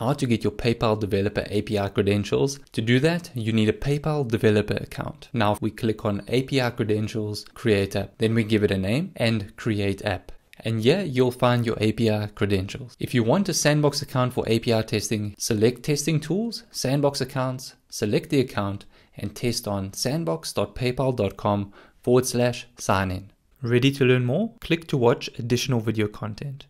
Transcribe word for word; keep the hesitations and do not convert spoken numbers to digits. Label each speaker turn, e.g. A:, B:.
A: how to get your PayPal Developer A P I credentials. To do that, you need a PayPal Developer account. Now, if we click on A P I credentials, create app, then we give it a name and create app. And here you'll find your A P I credentials. If you want a Sandbox account for A P I testing, select Testing Tools, Sandbox Accounts, select the account, and test on sandbox.paypal.com forward slash sign in. Ready to learn more? Click to watch additional video content.